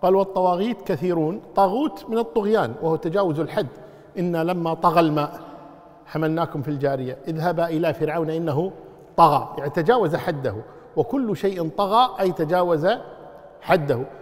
قال والطواغيت كثيرون. طاغوت من الطغيان وهو تجاوز الحد. إن لما طغى الماء حملناكم في الجارية اذهبا إلى فرعون إنه طغى، يعني تجاوز حده. وكل شيء طغى أي تجاوز حده.